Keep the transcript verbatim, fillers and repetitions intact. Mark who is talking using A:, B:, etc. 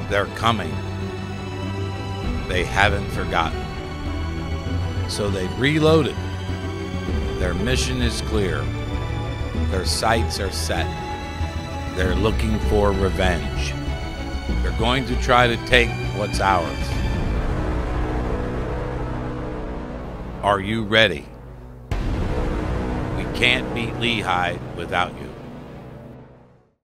A: They're coming. They haven't forgotten. So they've reloaded. Their mission is clear. Their sights are set. They're looking for revenge. They're going to try to take what's ours. Are you ready? We can't beat Lehigh without you.